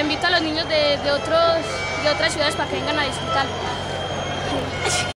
invito a los niños de otras ciudades para que vengan a disfrutar.